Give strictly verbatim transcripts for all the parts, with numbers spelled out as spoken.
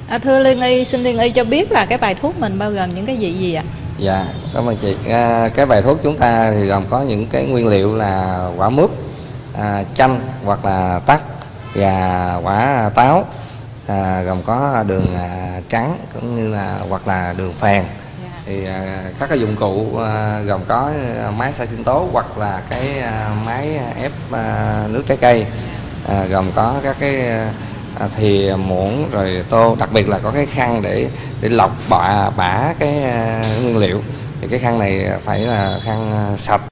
À, thưa Liên Y, xin Liên Y cho biết là cái bài thuốc mình bao gồm những cái gì gì ạ? Dạ, cảm ơn chị. À, cái bài thuốc chúng ta thì gồm có những cái nguyên liệu là quả mướp, à, chanh hoặc là tắc và quả táo, à, gồm có đường à, trắng cũng như là hoặc là đường phèn. Thì à, các cái dụng cụ à, gồm có máy xay sinh tố hoặc là cái à, máy ép à, nước trái cây, à, gồm có các cái à, thìa muỗng rồi tô, đặc biệt là có cái khăn để để lọc bạ bã cái à, nguyên liệu. Thì cái khăn này phải là khăn à, sạch.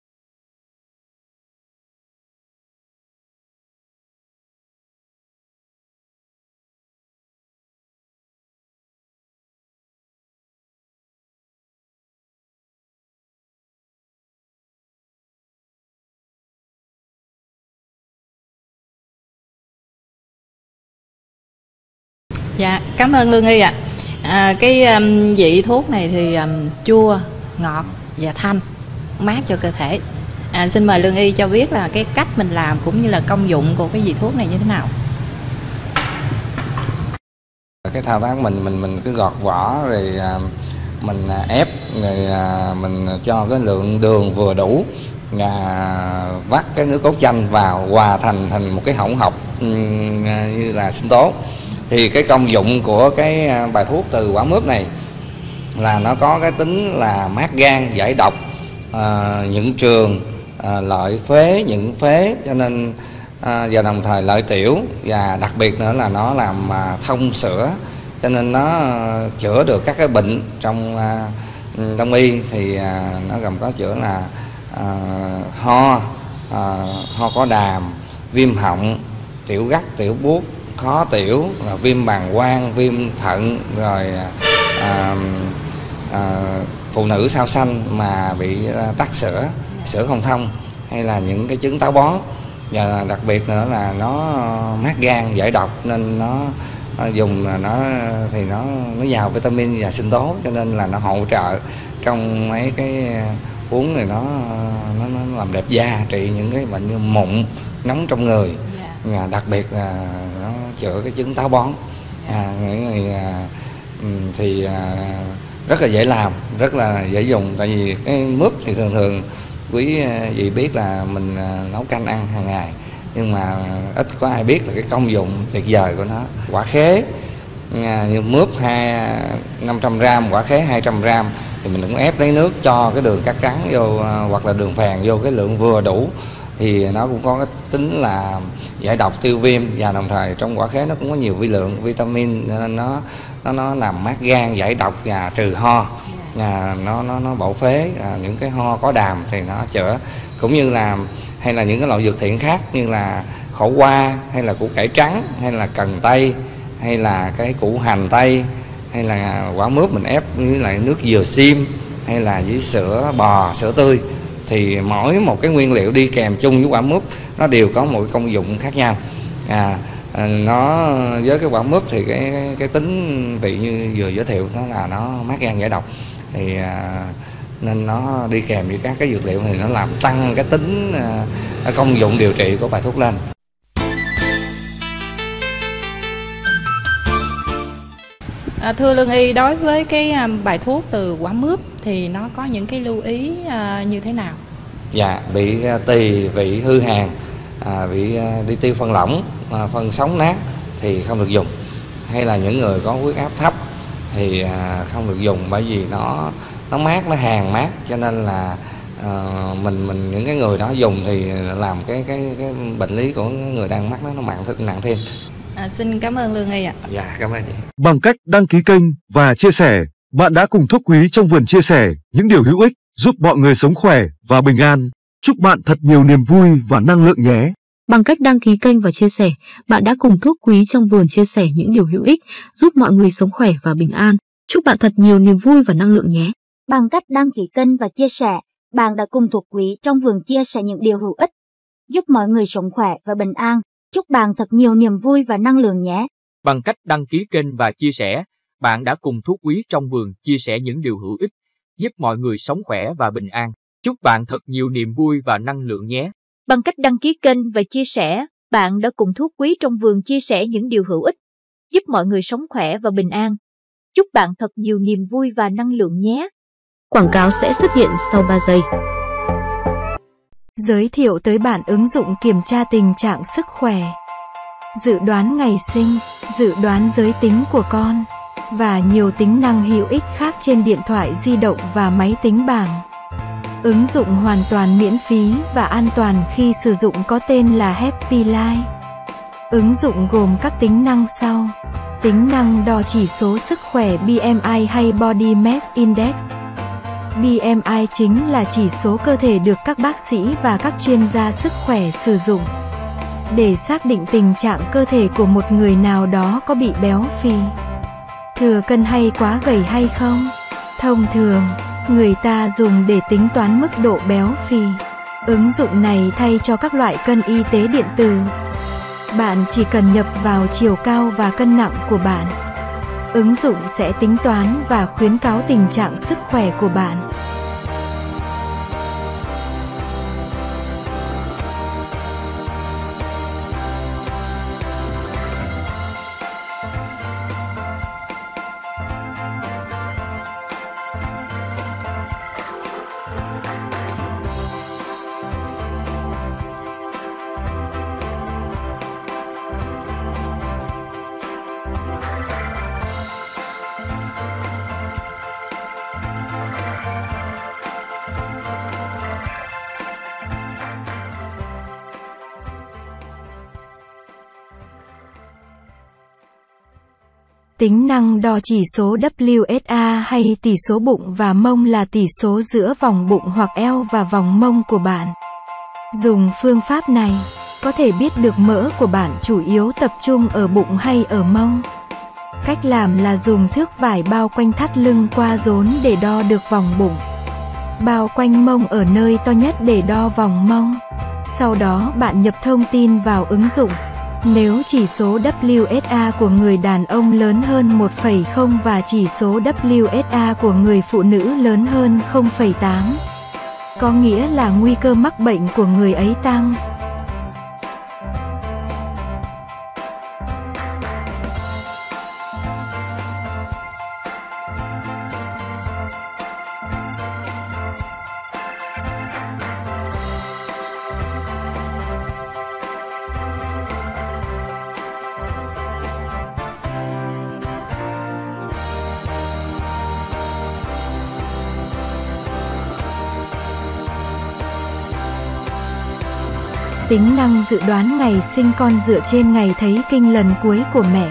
Dạ, cảm ơn Lương Y ạ. À, cái um, vị thuốc này thì um, chua, ngọt và thanh, mát cho cơ thể. À, xin mời Lương Y cho biết là cái cách mình làm cũng như là công dụng của cái vị thuốc này như thế nào. Cái thao tác mình mình mình cứ gọt vỏ rồi à, mình ép rồi à, mình cho cái lượng đường vừa đủ, và vắt cái nước cốt chanh vào hòa thành thành một cái hỗn hợp um, như là sinh tố. Thì cái công dụng của cái bài thuốc từ quả mướp này là nó có cái tính là mát gan, giải độc, à, nhuận trường, à, lợi phế, nhuận phế, cho nên à, và đồng thời lợi tiểu, và đặc biệt nữa là nó làm à, thông sữa, cho nên nó à, chữa được các cái bệnh trong à, đông y. Thì à, nó gồm có chữa là à, ho, à, ho có đàm, viêm họng, tiểu gắt, tiểu buốt, khó tiểu, là viêm bàng quang, viêm thận, rồi à, à, phụ nữ sau sanh mà bị tắc sữa, sữa không thông, hay là những cái chứng táo bón. Và đặc biệt nữa là nó mát gan, giải độc, nên nó, nó dùng là nó thì nó nó giàu vitamin và sinh tố, cho nên là nó hỗ trợ trong mấy cái uống thì nó nó, nó làm đẹp da, trị những cái bệnh như mụn, nóng trong người. Và đặc biệt là nó chữa cái chứng táo bón. À, người, à, thì à, rất là dễ làm, rất là dễ dùng. Tại vì cái mướp thì thường thường quý vị biết là mình à, nấu canh ăn hàng ngày, nhưng mà ít có ai biết là cái công dụng tuyệt vời của nó. Quả khế à, như mướp hai năm trăm gram, quả khế hai trăm gram, thì mình cũng ép lấy nước cho cái đường cát trắng vô, hoặc là đường phèn vô cái lượng vừa đủ, thì nó cũng có cái tính là giải độc, tiêu viêm, và đồng thời trong quả khế nó cũng có nhiều vi lượng vitamin, nên nó nó nó làm mát gan, giải độc và trừ ho. À, nó nó nó bổ phế, à, những cái ho có đàm thì nó chữa, cũng như là hay là những cái loại dược thiện khác như là khổ qua, hay là củ cải trắng, hay là cần tây, hay là cái củ hành tây, hay là quả mướp mình ép với lại nước dừa xiêm, hay là với sữa bò, sữa tươi. Thì mỗi một cái nguyên liệu đi kèm chung với quả mướp nó đều có một cái công dụng khác nhau. À, nó với cái quả mướp thì cái, cái cái tính vị như vừa giới thiệu, nó là nó mát gan, giải độc, thì à, nên nó đi kèm với các cái dược liệu thì nó làm tăng cái tính à, công dụng điều trị của bài thuốc lên. À, thưa Lương Y, đối với cái um, bài thuốc từ quả mướp thì nó có những cái lưu ý uh, như thế nào? Dạ, bị tỳ vị hư hàn, à, bị đi tiêu phân lỏng, à, phân sống nát thì không được dùng. Hay là những người có huyết áp thấp thì à, không được dùng, bởi vì nó nó mát, nó hàn mát, cho nên là à, mình mình những cái người đó dùng thì làm cái cái cái bệnh lý của người đang mắc nó nó nặng nặng thêm. À, xin cảm ơn Lương Y ạ. Dạ, cảm ơn chị. Bằng cách đăng ký kênh và chia sẻ, bạn đã cùng Thuốc Quý trong vườn chia sẻ những điều hữu ích giúp mọi người sống khỏe và bình an. Chúc bạn thật nhiều niềm vui và năng lượng nhé. Bằng cách đăng ký kênh và chia sẻ, bạn đã cùng Thuốc Quý trong vườn chia sẻ những điều hữu ích giúp mọi người sống khỏe và bình an. Chúc bạn thật nhiều niềm vui và năng lượng nhé. Bằng cách đăng ký kênh và chia sẻ, bạn đã cùng Thuốc Quý trong vườn chia sẻ những điều hữu ích giúp mọi người sống khỏe và bình an. Chúc bạn thật nhiều niềm vui và năng lượng nhé. Bằng cách đăng ký kênh và chia sẻ, bạn đã cùng Thuốc Quý trong vườn chia sẻ những điều hữu ích giúp mọi người sống khỏe và bình an. Chúc bạn thật nhiều niềm vui và năng lượng nhé. Bằng cách đăng ký kênh và chia sẻ, bạn đã cùng Thuốc Quý trong vườn chia sẻ những điều hữu ích giúp mọi người sống khỏe và bình an. Chúc bạn thật nhiều niềm vui và năng lượng nhé. Quảng cáo sẽ xuất hiện sau ba giây. Giới thiệu tới bạn ứng dụng kiểm tra tình trạng sức khỏe, dự đoán ngày sinh, dự đoán giới tính của con, và nhiều tính năng hữu ích khác trên điện thoại di động và máy tính bảng. Ứng dụng hoàn toàn miễn phí và an toàn khi sử dụng có tên là Happy Life. Ứng dụng gồm các tính năng sau: tính năng đo chỉ số sức khỏe B M I hay Body Mass Index. B M I chính là chỉ số cơ thể được các bác sĩ và các chuyên gia sức khỏe sử dụng để xác định tình trạng cơ thể của một người nào đó có bị béo phì, thừa cân hay quá gầy hay không. Thông thường, người ta dùng để tính toán mức độ béo phì. Ứng dụng này thay cho các loại cân y tế điện tử. Bạn chỉ cần nhập vào chiều cao và cân nặng của bạn. Ứng dụng sẽ tính toán và khuyến cáo tình trạng sức khỏe của bạn. Tính năng đo chỉ số W S A hay tỷ số bụng và mông là tỷ số giữa vòng bụng hoặc eo và vòng mông của bạn. Dùng phương pháp này, có thể biết được mỡ của bạn chủ yếu tập trung ở bụng hay ở mông. Cách làm là dùng thước vải bao quanh thắt lưng qua rốn để đo được vòng bụng. Bao quanh mông ở nơi to nhất để đo vòng mông. Sau đó bạn nhập thông tin vào ứng dụng. Nếu chỉ số W S A của người đàn ông lớn hơn một phẩy không và chỉ số W S A của người phụ nữ lớn hơn không phẩy tám, có nghĩa là nguy cơ mắc bệnh của người ấy tăng. Tính năng dự đoán ngày sinh con dựa trên ngày thấy kinh lần cuối của mẹ.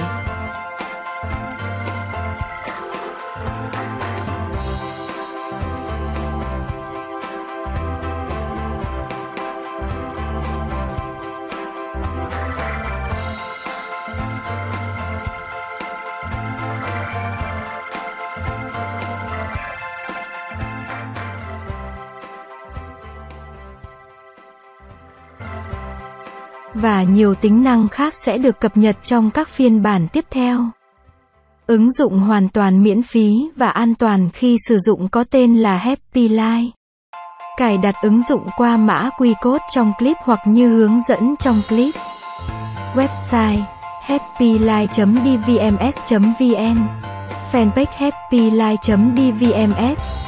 Và nhiều tính năng khác sẽ được cập nhật trong các phiên bản tiếp theo. Ứng dụng hoàn toàn miễn phí và an toàn khi sử dụng có tên là Happy Life. Cài đặt ứng dụng qua mã quy code trong clip hoặc như hướng dẫn trong clip. Website happy life chấm d v m s chấm v n. Fanpage happy life chấm d v m s.